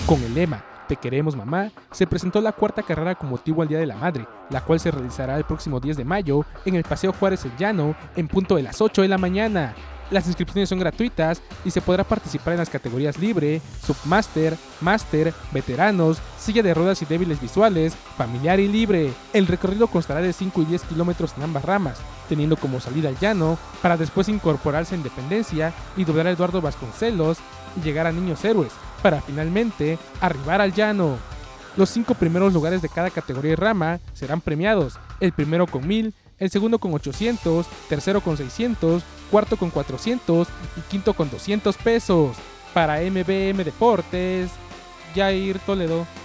Con el lema "Te queremos mamá", se presentó la cuarta carrera con motivo al Día de la Madre, la cual se realizará el próximo 10 de mayo en el Paseo Juárez El Llano en punto de las 8 de la mañana. Las inscripciones son gratuitas y se podrá participar en las categorías libre, submaster, master, veteranos, silla de ruedas y débiles visuales, familiar y libre. El recorrido constará de 5 y 10 kilómetros en ambas ramas, teniendo como salida el llano, para después incorporarse a Independencia y doblar a Eduardo Vasconcelos y llegar a Niños Héroes, para finalmente arribar al llano. Los 5 primeros lugares de cada categoría y rama serán premiados, el primero con 1000, el segundo con 800, tercero con 600, cuarto con 400 y quinto con 200 pesos. Para MBM Deportes, Jair Toledo.